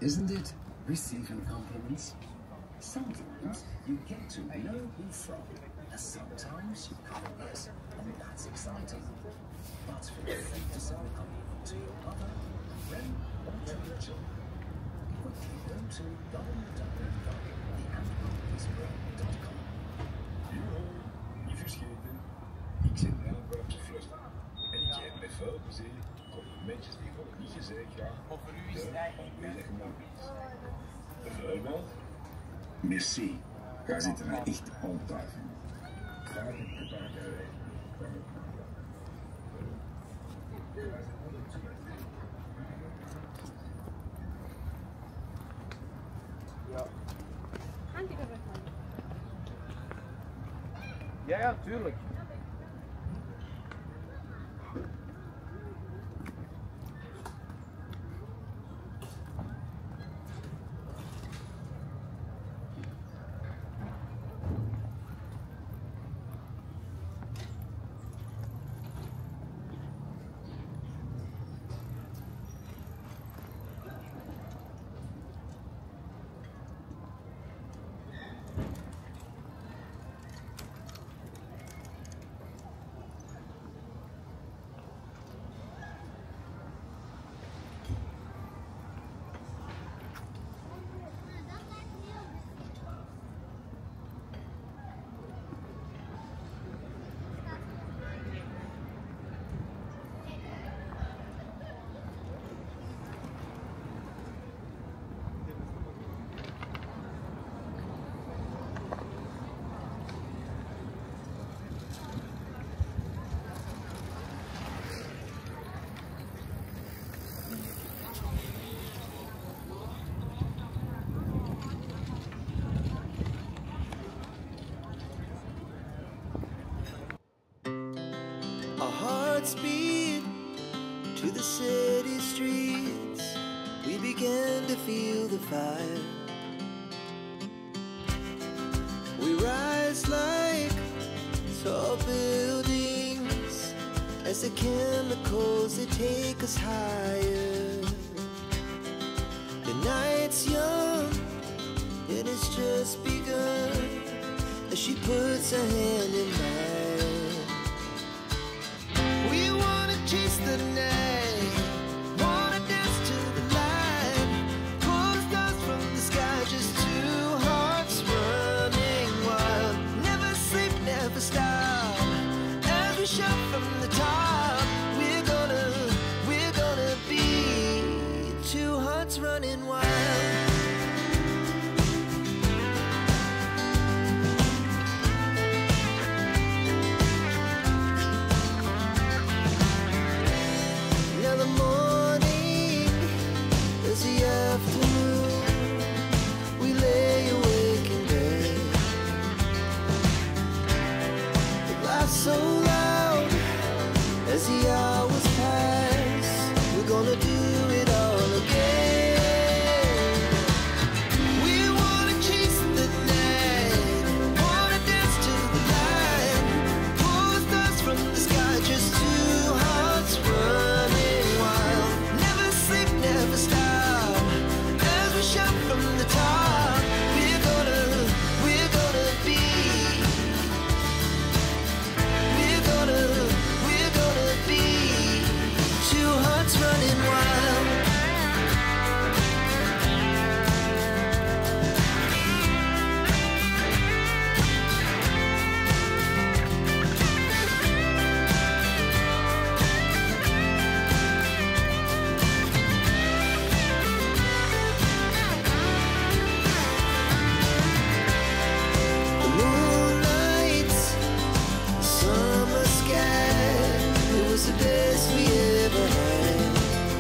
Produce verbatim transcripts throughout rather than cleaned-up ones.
isn't it? Receiving compliments. Sometimes you get to know who from, and sometimes you can't guess, and that's exciting. But feel free to send a compliment to your mother, a friend, or to your children. Quickly go to w w w dot the anthropologistbrain dot com. Yo, niet verscheten. Ik zit na een buiten vlucht. En ik heb met veel plezier complimentjes die worden niet gezegd graag de afwezige mobies. Bijvoorbeeld, Merci. Daar zitten wij echt altijd van. graag een paar keer. Ja. Ja, ja, tuurlijk. Our hearts beat to the city streets. We began to feel the fire. We rise like tall buildings as the chemicals they take us higher. The night's young and it's just begun as she puts her hand in mine. We wanna chase the night, wanna dance to the light, pull the stars from the sky, just two hearts running wild. Never sleep, never stop, as we shout from the top. We're gonna, we're gonna be two hearts running wild. The morning is the afternoon. We lay awake in bed. The laughs so loud as the hours pass. We're gonna do it all again. We wanna chase the night, wanna dance to the light, pull the stars from the sky, just two hearts running. Never stop, as we shout from the top. We're gonna, we're gonna be, we're gonna, we're gonna be two hearts running wild. The best we ever had,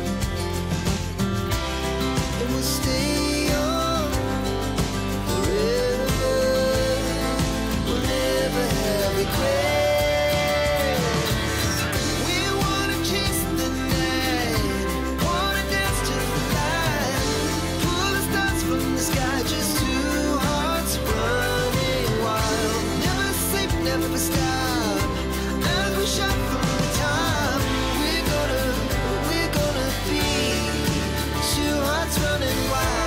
and we'll stay young forever. We'll never have regrets. We wanna chase the night, wanna dance to the light, pull the stars from the sky, just two hearts running wild. Never sleep, never stop, as we shout from the top. We're gonna, we're gonna be two hearts running wild.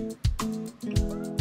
Thank